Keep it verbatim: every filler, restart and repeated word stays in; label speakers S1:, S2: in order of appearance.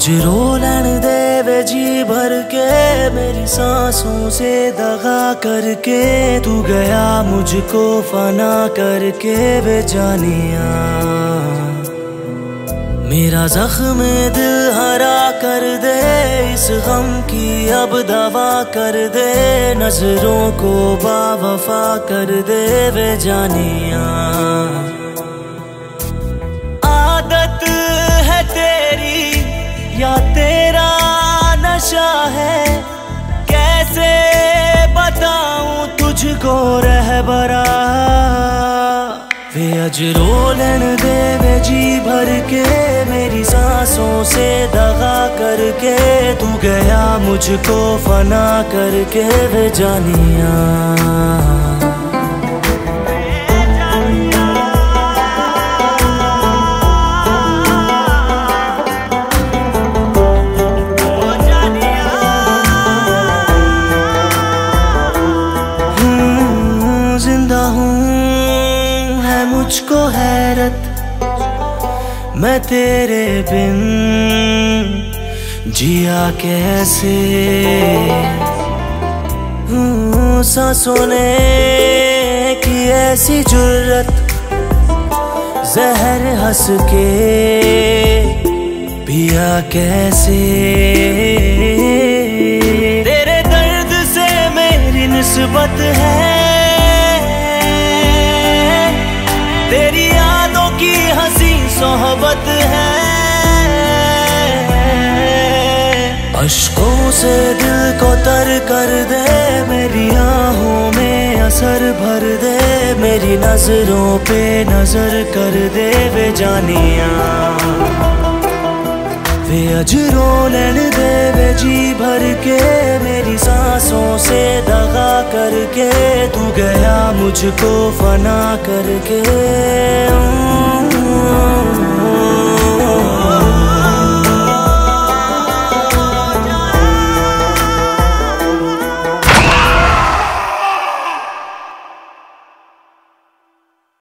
S1: अज रोलन दे वे जी भर के मेरी सांसों से दगा करके, तू गया मुझको फना करके वे जानिया। मेरा जख्म दिल हरा कर दे, इस गम की अब दवा कर दे, नजरों को बावफा कर दे वे जानिया। आदत है तेरी या तेरा नशा है, कैसे बताऊं तुझको रहबरा। वे अज रोलन दे वे जी भर के मेरी सांसों से दगा करके, तू गया मुझको फना करके वे जानिया। जिंदा हूँ है मुझको हैरत, मैं तेरे बिन जिया कैसे। सांसों ने की ऐसी जुर्रत, जहर हंस के पिया कैसे। तेरे दर्द से मेरी निस्बत है, तेरी यादों की हंसी सोहबत है। अश्कों से दिल को तर कर दे, मेरी आहों में असर भर दे, मेरी नजरों पे नजर कर दे वे जानिया। वे अज रोलन दे वे जी भर के मेरी सांसों से दगा करके, तू गया मुझको फना करके।